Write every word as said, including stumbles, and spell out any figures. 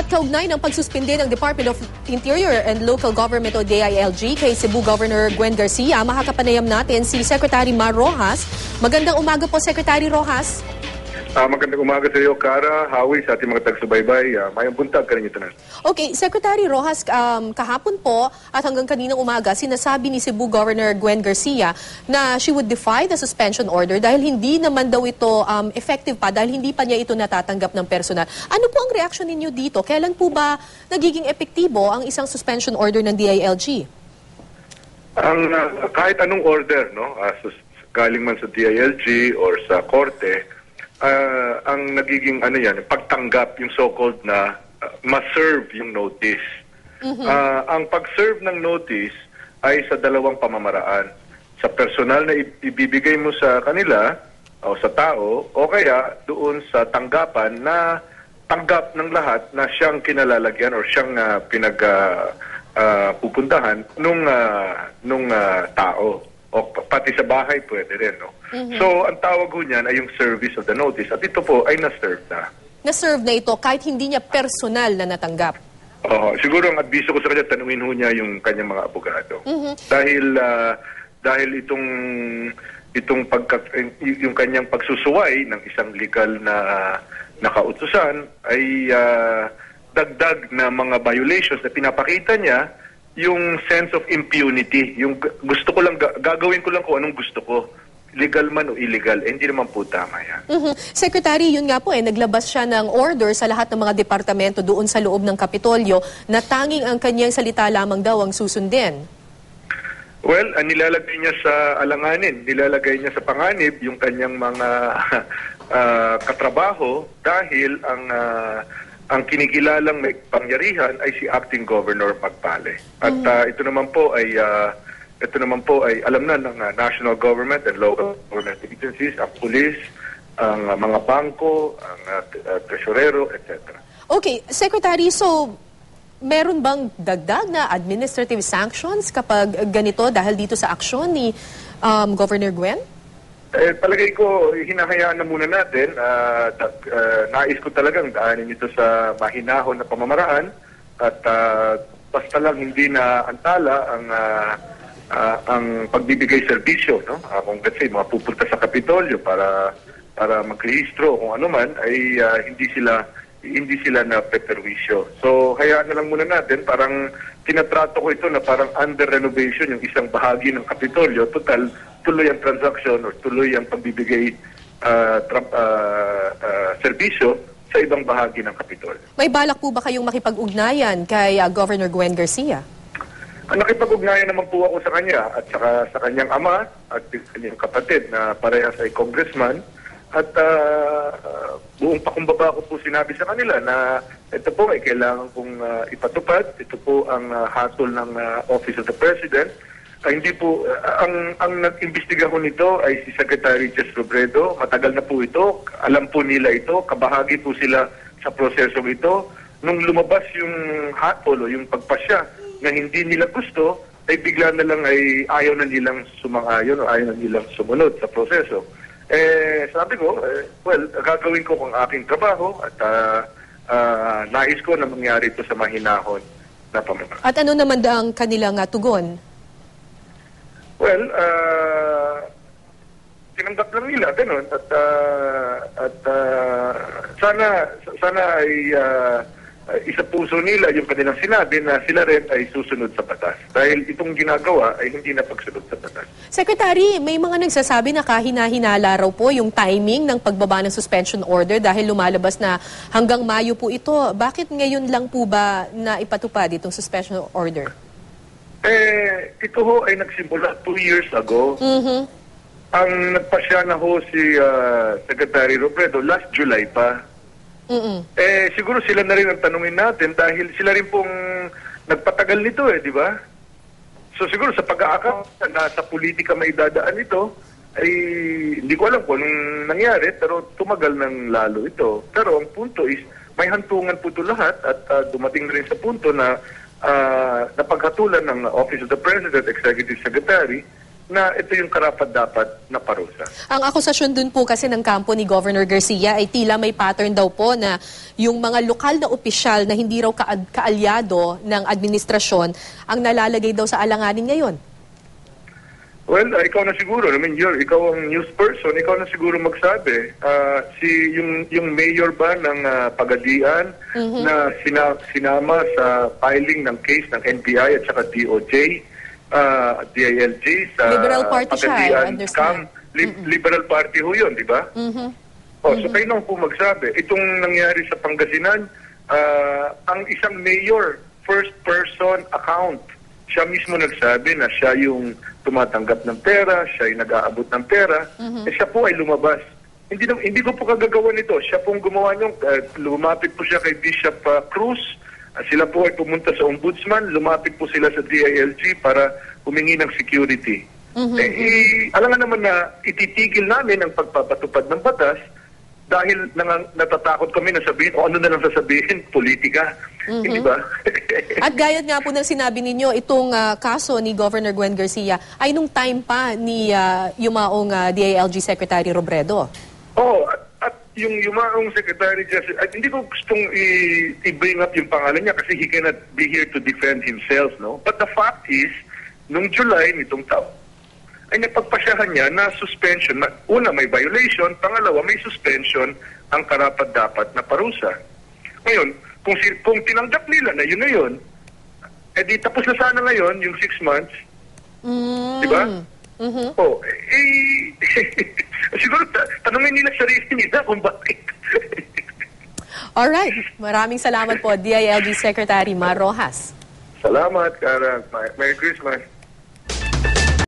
At kaugnay ng pagsuspinde ng Department of Interior and Local Government o D I L G kay Cebu Governor Gwen Garcia, makakapanayam natin si Secretary Mar Rojas. Magandang umaga po, Secretary Rojas. Uh, magandang umaga sa iyo, Kara, Hawi, sa ating mga tagsubaybay. Uh, mayang buntag ka rin ito na. Okay, Secretary Rojas, um, kahapon po at hanggang kaninang umaga, sinasabi ni Cebu Governor Gwen Garcia na she would defy the suspension order dahil hindi naman daw ito um, effective pa, dahil hindi pa niya ito natatanggap ng personal. Ano po ang reaction ninyo dito? Kailan po ba nagiging epektibo ang isang suspension order ng D I L G? Ang, uh, kahit anong order, no, uh, sus galing man sa D I L G or sa korte, Uh, ang nagiging ano yan, pagtanggap, yung so-called na uh, ma-serve yung notice. Mm-hmm. uh, ang pag-serve ng notice ay sa dalawang pamamaraan. Sa personal na ibibigay mo sa kanila o sa tao, o kaya doon sa tanggapan na tanggap ng lahat na siyang kinalalagyan o siyang uh, pinag uh, uh, pupuntahan nung, uh, nung uh, tao. O pati sa bahay pwede rin, no? Mm-hmm. So, ang tawag ho niyan ay yung service of the notice. At ito po ay na-serve na. Na-serve na ito kahit hindi niya personal na natanggap? Oo. Siguro ang adviso ko sa kanya, tanungin ho niya yung kanyang mga abogado. Mm-hmm. Dahil uh, dahil itong itong pagka, yung kanyang pagsusuway ng isang legal na na kautusan ay uh, dagdag na mga violations na pinapakita niya yung sense of impunity. Yung gusto ko lang, gagawin ko lang kung anong gusto ko. Legal man o illegal, eh, hindi naman po tama yan. Mm-hmm. Secretary, yun nga po eh, naglabas siya ng order sa lahat ng mga departamento doon sa loob ng Kapitolyo na tanging ang kanyang salita lamang daw ang susundin. Well, uh, nilalagay niya sa alanganin, nilalagay niya sa panganib yung kanyang mga uh, katrabaho dahil ang uh, ang kinikilalang may pangyarihan ay si Acting Governor Magpale. At uh, ito naman po ay uh, ito naman po ay alam na ng uh, national government and local government agencies, ang pulis, ang uh, mga bangko, ang uh, uh, tresurero, et cetera. Okay, Secretary, so meron bang dagdag na administrative sanctions kapag ganito dahil dito sa aksyon ni um, Governor Gwen? Eh, palagay ko, hinahayaan na muna natin. Uh, uh, nais ko talagang daanin ito sa mahinahon na pamamaraan at uh, basta lang hindi na antala ang uh, uh, ang pagbibigay serbisyo, no? Uh, kung kasi mga pupunta sa Kapitolyo para para magrehistro kung ano man ay uh, hindi sila hindi sila na peperwisyo. So, hayaan na lang muna natin. Parang tinatrato ko ito na parang under renovation yung isang bahagi ng Kapitolyo. Total, tuloy ang transaction o tuloy ang pagbibigay uh, uh, uh, serbisyo sa ibang bahagi ng Kapitolyo. May balak po ba kayong makipag-ugnayan kay uh, Governor Gwen Garcia? Ang nakipag-ugnayan naman po ako sa kanya at saka sa kanyang ama at kanyang kapatid na parehas ay congressman. At uh, uh, buong pakumbaba ko po sinabi sa kanila na ito po ay kailangan kong uh, ipatupad. Ito po ang uh, hatol ng uh, Office of the President. Uh, hindi po, uh, ang, ang nag-imbestiga ko nito ay si Secretary Jess Robredo. Matagal na po ito. Alam po nila ito. Kabahagi po sila sa prosesong ito. Nung lumabas yung hatol o yung pagpasya na hindi nila gusto, ay bigla na lang ay ayaw na nilang sumang-ayon o ayaw na nilang sumunod sa proseso. Eh, sabi ko, eh, well, gagawin ko ang aking trabaho at uh, uh, nais ko na mangyari ito sa mahinahon na pamamaraan. At ano naman ang kanilang uh, tugon? Well, uh, tinanggap lang nila, ganun. At, uh, at uh, sana, sana ay uh, isa puso nila yung kanilang sinabi na sila rin ay susunod sa batas. Dahil itong ginagawa ay hindi na pagsunod sa batas. Secretary, may mga nagsasabi na kahina-hinala raw po yung timing ng pagbaba ng suspension order dahil lumalabas na hanggang Mayo po ito. Bakit ngayon lang po ba na ipatupad itong suspension order? Eh, ito ho ay nagsimula two years ago. Mm-hmm. Ang nagpasya na ho si uh, Secretary Robredo last July pa. Mm-mm. Eh, siguro sila na rin ang tanungin natin dahil sila rin pong nagpatagal nito eh, di ba? So siguro sa pag-aakala na sa politika may dadaan ito, ay hindi ko alam kung anong nangyari, pero tumagal ng lalo ito. Pero ang punto is, may hantungan po ito lahat at uh, dumating rin sa punto na uh, napaghatulan ng Office of the President, Executive Secretary, na ito yung karapat-dapat na parusa. Ang akusasyon dun po kasi ng kampo ni Governor Garcia ay tila may pattern daw po na yung mga lokal na opisyal na hindi raw ka kaalyado ng administrasyon ang nalalagay daw sa alanganin ngayon. Well, uh, ikaw na siguro. I mean, you're, ikaw ang news person, ikaw na siguro magsabi. Uh, si yung yung mayor ba ng uh, Pagadian mm-hmm. na sina, sinama sa filing ng case ng N B I at saka D O J, uh, D I L G sa Liberal Party siya, I Pagadian understand. Cam, li- mm-hmm. Liberal Party ho yun, di ba? Mm-hmm. Oh, so kayo nang po magsabi. Itong nangyari sa Pangasinan, uh, ang isang mayor, first person account, siya mismo nagsabi na siya yung tumatanggap ng pera, siya yung nag-aabot ng pera, mm-hmm. eh siya po ay lumabas. Hindi na, hindi ko po kagagawa nito. Siya pong gumawa niyong, uh, lumapit po siya kay Bishop uh, Cruz, uh, sila po ay pumunta sa ombudsman, lumapit po sila sa D I L G para humingi ng security. Mm-hmm. Eh, eh, alam nga naman na ititigil namin ang pagpapatupad ng batas dahil nang, natatakot kami na sabihin, o ano na lang sasabihin, politika. Mm-hmm. Hindi ba? At gayat nga po ng sinabi ninyo, itong uh, kaso ni Governor Gwen Garcia ay nung time pa ni uh, yumaong uh, D I L G Secretary Robredo. Oo, at, at yung yumaong Secretary Justice, at hindi ko gustong i- i-bring up yung pangalan niya kasi he cannot be here to defend himself, no? But the fact is, nung July nitong taon, ay napagpasyahan niya na suspension. Na, una, may violation. Pangalawa, may suspension ang karapat-dapat na parusa. Ngayon, kung, si, kung tinanggap nila na yun na yun, edi tapos na sana ngayon yung six months. Mm. Di ba? Mm-hmm. Oh, eh, siguro ta- tanongin nila sarili nila kung bakit. Alright. Maraming salamat po, D I L G Secretary Mar Rojas. Salamat, Kara. Merry Christmas.